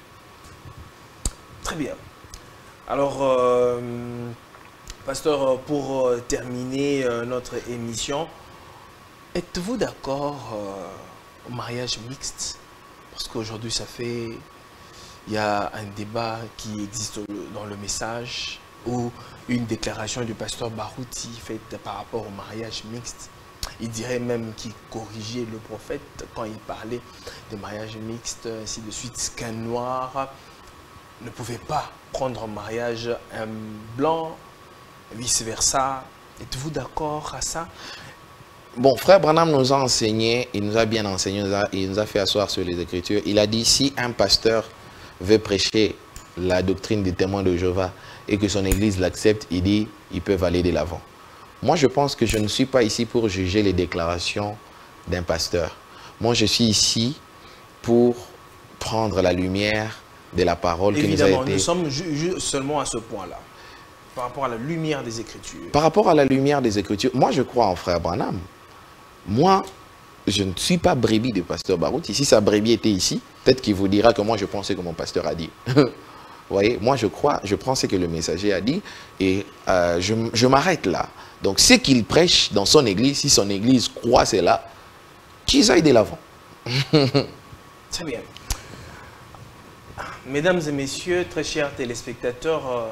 Très bien. Alors, euh, pasteur, pour euh, terminer euh, notre émission, êtes-vous d'accord euh, au mariage mixte? Parce qu'aujourd'hui, ça fait... Il y a un débat qui existe dans le message ou une déclaration du pasteur Barouti faite par rapport au mariage mixte. Il dirait même qu'il corrigeait le prophète quand il parlait de mariage mixte, ainsi de suite, qu'un noir ne pouvait pas prendre en mariage un blanc, vice-versa. Êtes-vous d'accord à ça? Bon, frère Branham nous a enseigné, il nous a bien enseigné, il nous a, il nous a fait asseoir sur les Écritures. Il a dit, si un pasteur veut prêcher la doctrine des témoins de Jéhovah et que son église l'accepte, il dit, ils peuvent aller de l'avant. Moi, je pense que je ne suis pas ici pour juger les déclarations d'un pasteur. Moi, je suis ici pour prendre la lumière de la parole qui nous a été... Évidemment, nous sommes seulement à ce point-là, par rapport à la lumière des Écritures. Par rapport à la lumière des Écritures, moi, je crois en frère Branham. Moi, je ne suis pas brebis de pasteur Barouti. Si sa brebis était ici, peut-être qu'il vous dira que moi, je pensais que mon pasteur a dit. Vous voyez, moi je crois, je prends ce que le messager a dit et euh, je, je m'arrête là. Donc ce qu'il prêche dans son église, si son église croit cela, qu'ils aillent de l'avant. Très bien. Mesdames et messieurs, très chers téléspectateurs, euh,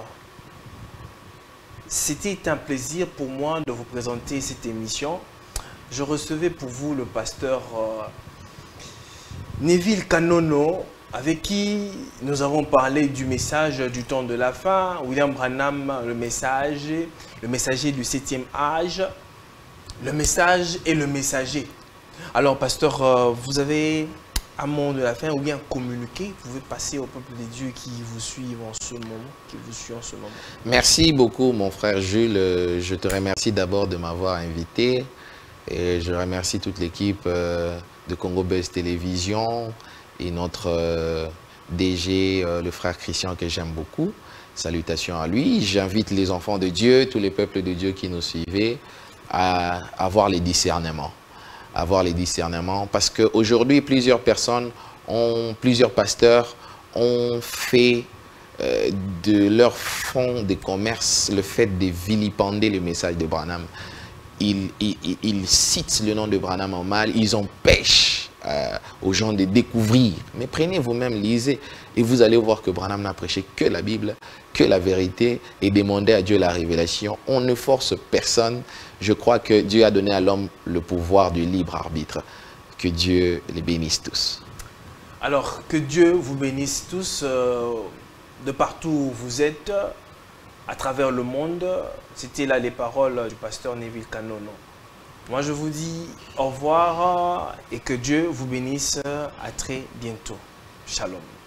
c'était un plaisir pour moi de vous présenter cette émission. Je recevais pour vous le pasteur euh, Neville Kanono, avec qui nous avons parlé du message du temps de la fin. William Branham, le message, le messager du septième âge, le message et le messager. Alors, pasteur, euh, vous avez un mot de la fin ou bien communiquer, vous pouvez passer au peuple de Dieu qui vous suivent en ce moment, qui vous suit en ce moment. Merci beaucoup, mon frère Jules. Je te remercie d'abord de m'avoir invité. Et je remercie toute l'équipe euh, de Congo Buzz Télévision et notre euh, D G, euh, le frère Christian, que j'aime beaucoup. Salutations à lui. J'invite les enfants de Dieu, tous les peuples de Dieu qui nous suivaient, à avoir les discernements. Avoir les discernements. Parce qu'aujourd'hui, plusieurs personnes, ont, plusieurs pasteurs ont fait euh, de leur fonds de commerce le fait de vilipender le message de Branham. Ils, ils, ils citent le nom de Branham en mal, ils empêchent euh, aux gens de découvrir. Mais prenez vous-même, lisez, et vous allez voir que Branham n'a prêché que la Bible, que la vérité, et demandez à Dieu la révélation. On ne force personne. Je crois que Dieu a donné à l'homme le pouvoir du libre arbitre. Que Dieu les bénisse tous. Alors, que Dieu vous bénisse tous euh, de partout où vous êtes. À travers le monde, c'était là les paroles du pasteur Neville Kanono. Moi, je vous dis au revoir et que Dieu vous bénisse à très bientôt. Shalom.